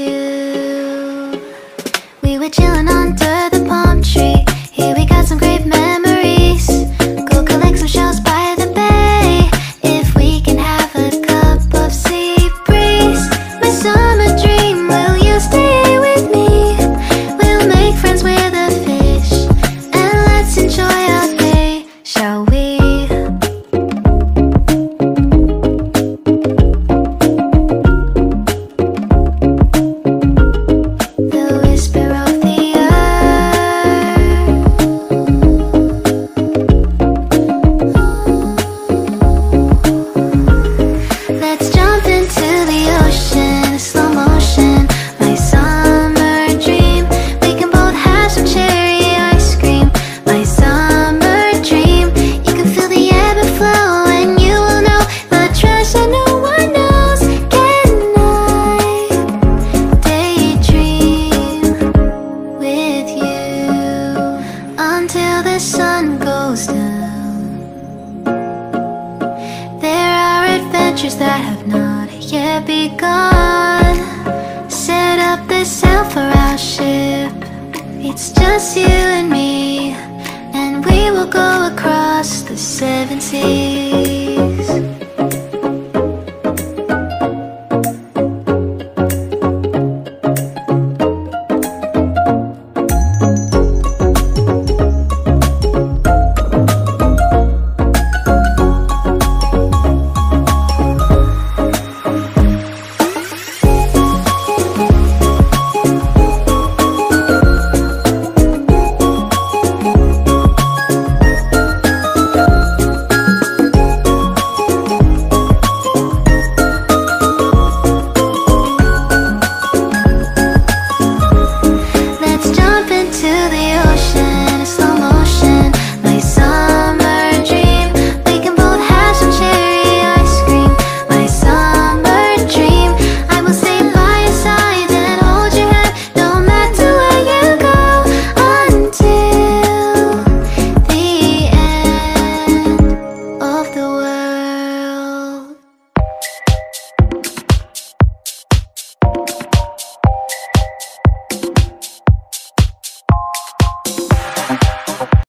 to. We were chilling under the palm tree. Here we got some great memories. Go collect some shells by the bay. If we can have a cup of sea breeze. My summer dream, will you stay with me? We'll make friends with the fish, and let's enjoy our day, shall we? Until the sun goes down, there are adventures that have not yet begun. Set up the sail for our ship. It's just you and me, and we will go across the 7 seas.